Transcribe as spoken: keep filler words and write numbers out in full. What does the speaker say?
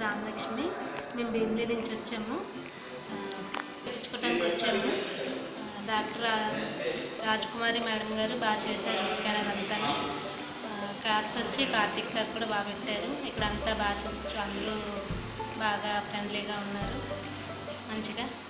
రామలక్ష్మి. మేము భీమిలి నుంచి వచ్చాము, తెచ్చుకోవడానికి వచ్చాము. డాక్టర్ రాజకుమారి మేడం గారు బాగా చేశారు రూట్ కెనాల్ అంతా. క్యాప్స్ వచ్చి కార్తీక్ సార్ కూడా బాగా పెట్టారు. ఇక్కడ అంతా బాగా చూపించారు, అందరూ బాగా ఫ్రెండ్లీగా ఉన్నారు మంచిగా.